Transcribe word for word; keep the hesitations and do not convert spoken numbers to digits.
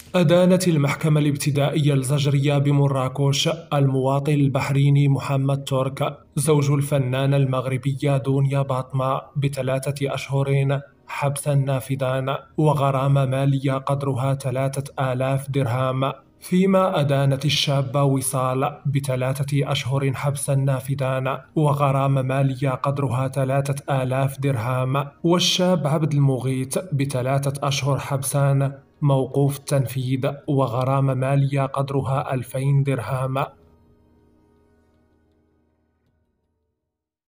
أدانت المحكمة الابتدائية الزجرية بمراكش المواطن البحريني محمد ترك زوج الفنانة المغربية دنيا باطمة بثلاثة أشهر حبسا نافذا وغرامة مالية قدرها ثلاثة آلاف درهم، فيما أدانت الشابة وصال بثلاثة أشهر حبسا نافذا وغرامة مالية قدرها ثلاثة آلاف درهم، والشاب عبد المغيث بثلاثة أشهر حبسا موقوف التنفيذ وغرامة مالية قدرها ألفين درهم.